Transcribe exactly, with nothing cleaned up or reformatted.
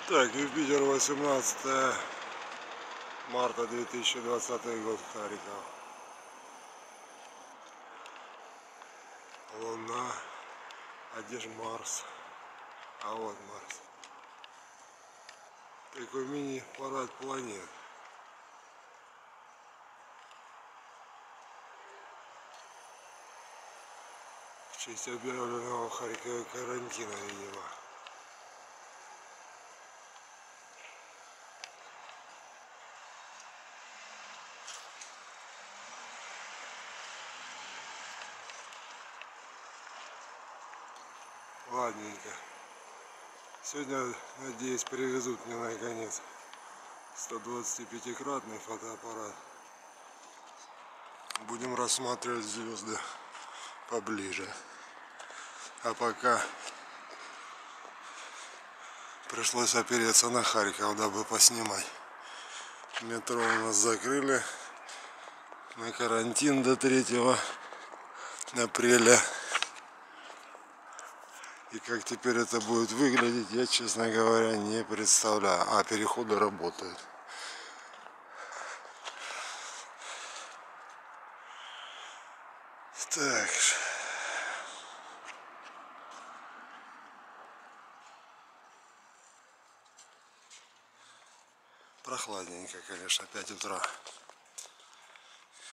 Так, Юпитер, восемнадцатое марта две тысячи двадцатый год, Харьков. Луна, а где же Марс? А вот Марс. Такой мини-парад планет. В честь объявленного в Харькове карантина, видимо. Ладненько. Сегодня, надеюсь, привезут мне наконец сто двадцатипятикратный фотоаппарат. Будем рассматривать звезды поближе. А пока пришлось опереться на Харьков, дабы поснимать. Метро у нас закрыли на карантин до третьего апреля. И как теперь это будет выглядеть, я, честно говоря, не представляю. А переходы работают. Так. Прохладненько, конечно, пять утра.